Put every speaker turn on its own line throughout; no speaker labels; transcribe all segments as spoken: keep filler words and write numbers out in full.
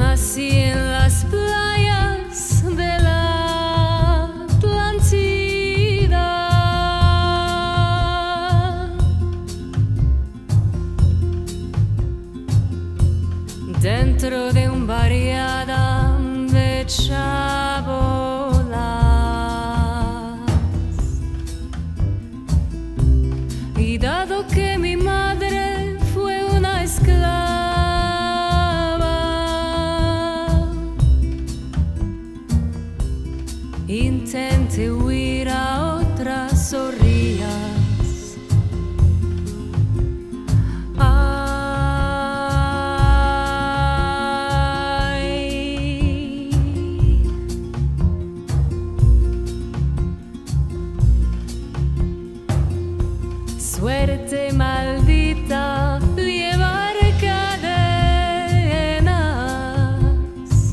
nací en las playas de la Atlántida. Dentro de un barriada de chabolas. Y dado que mi madre fue una esclava, intenté huir a otras orillas. Suerte maldita, llevar cadenas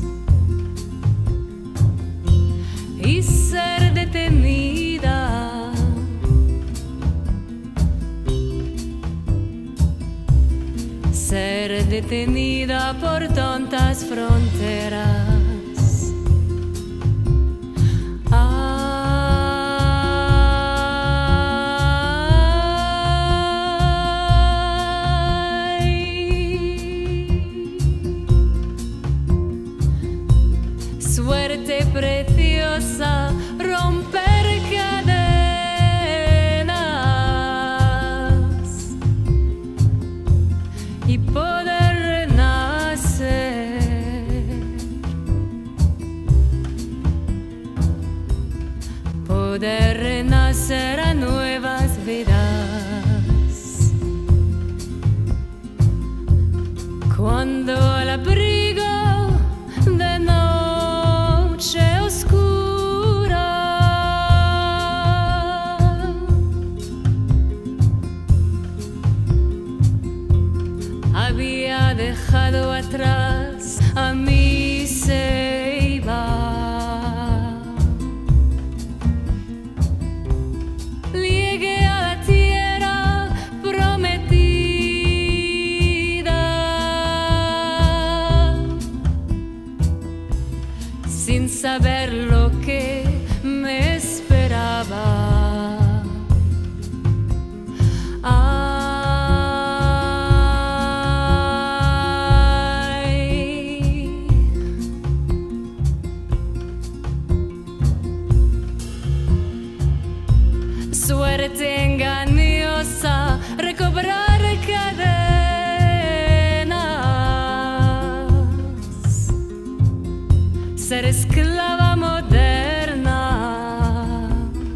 y ser detenida. Ser detenida por tontas fronteras. Suerte preciosa, romper cadenas y poder renacer, poder renacer a nuevas vidas. Cuando al abrigo de noche oscura había dejado atrás a mi ceiba, llegué a la tierra prometida sin saber lo que me esperaba. Ay, suerte engañosa, recobrar cadenas, ser esclava moderna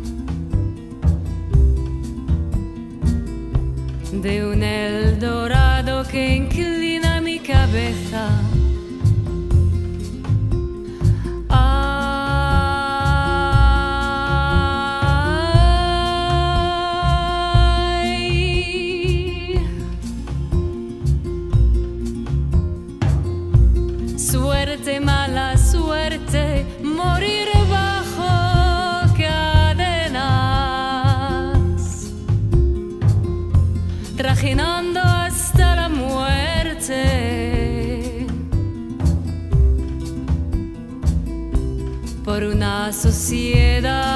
de un Eldorado que inclina mi cabeza. Ay, suerte, mala suerte, morir bajo cadenas, trajinando hasta la muerte por una sociedad